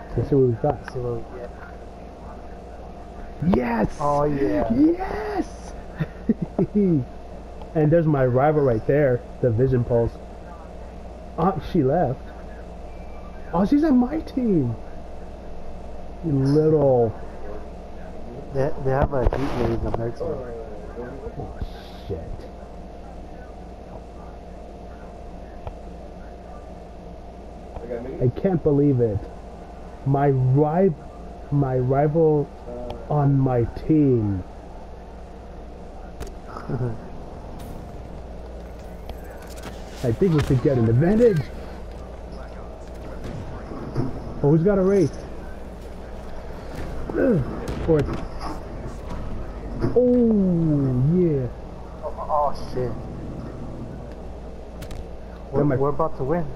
Let's see what we got. See what we get. Yes! Oh yeah. Yes! And there's my rival right there, the Vision Pulse. Oh, she left. Oh, she's on my team. You little... They have a heat wave on their team. Oh, shit. I can't believe it. My rival on my team. I think we should get an advantage. Oh, who's got a race? Fourth. Oh, yeah. Oh shit. We're about to win.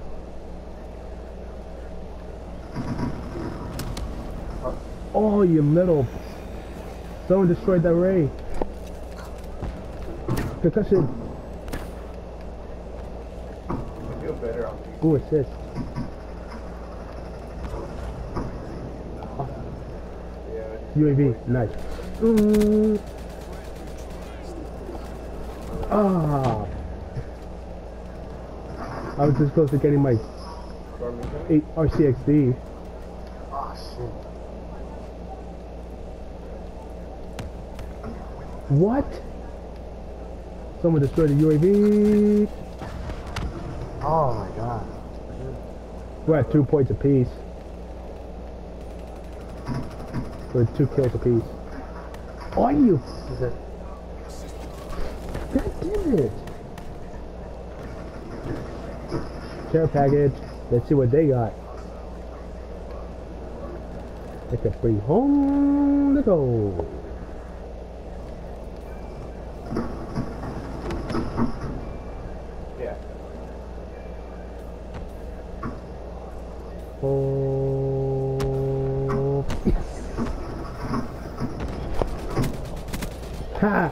Oh, you little... Someone destroyed that ray. Concussion. I feel better on these. Ooh, assist. UAV, nice. Ah! I was this close to getting my 8 RCXD. Oh shit. What? Someone destroyed the UAV. Oh my god. We're at 2 points apiece. We're 2 kills apiece. Oh, you! Is it? God damn it! Care package. Let's see what they got. They could bring home the gold. Yeah. Oh. Ha!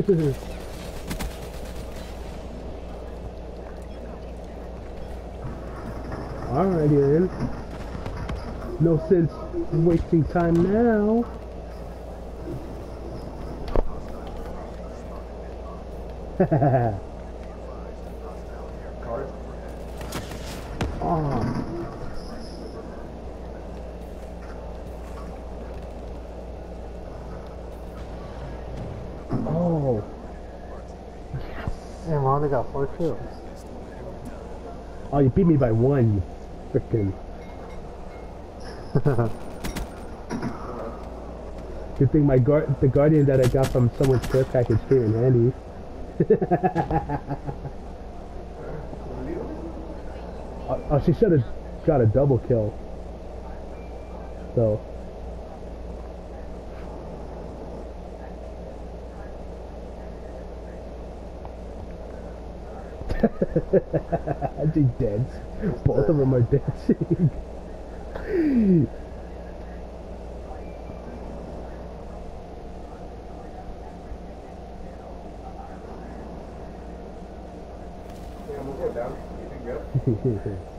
Alright then. No sense wasting time now. Cars. Oh. Oh. And we only got 4 kills. Oh, you beat me by 1, you frickin'. Good thing the Guardian that I got from someone's care package came in handy. Oh, she should have got a double kill. So. She's dead. Both of them are dead. Yeah, we'll go down. You think good?